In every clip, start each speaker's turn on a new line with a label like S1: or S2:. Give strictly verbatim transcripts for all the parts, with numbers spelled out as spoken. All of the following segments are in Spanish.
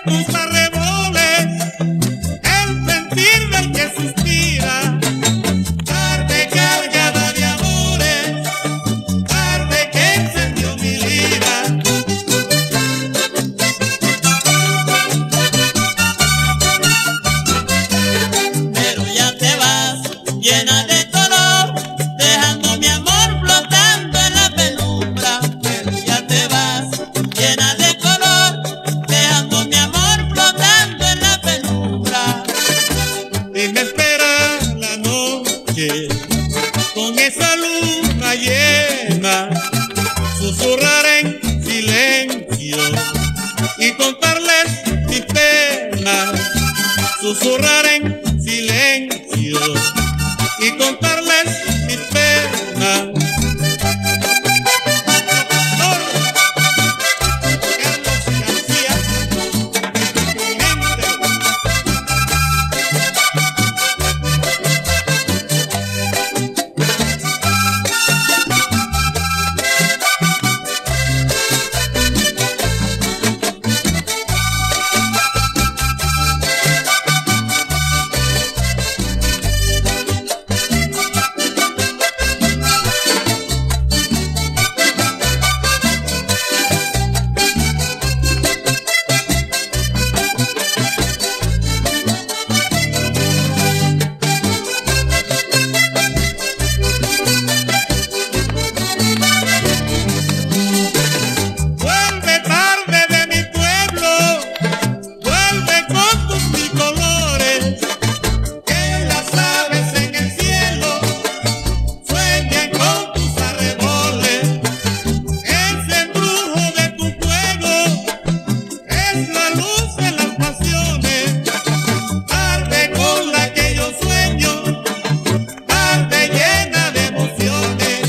S1: tus arreboles, el sentir del que suspira, tarde cargada de amores, tarde que encendió mi lira.
S2: Pero ya te vas llena de color, dejando mi amor flotando en la penumbra. Pero ya te vas llena de color, dejando mi amor flotando en la penumbra.
S1: Y me espera la noche con esa luna llena, susurrar en silencio y contarles mis penas, susurrar en silencio y contarles mis penas. Doctor Carlos García, Clemente. Vuelve tarde de mi pueblo, vuelve con tus mil colores, que las aves en el cielo sueñan con tus arreboles. Ese embrujo de tu fuego es la luz de las pasiones, tarde con la que yo sueño, tarde llena de emociones.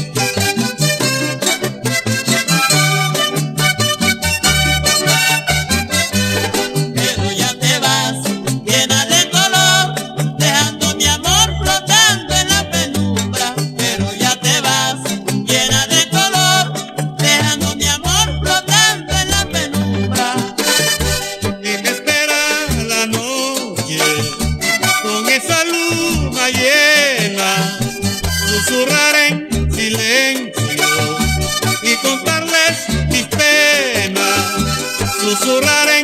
S2: Pero ya te vas llena de color, dejando mi amor flotando en la penumbra. Pero ya te vas llena de color, dejando mi amor flotando en la penumbra.
S1: Y me espera la noche con esa luna llena, susurrar en silencio y contarles mis penas, susurrar en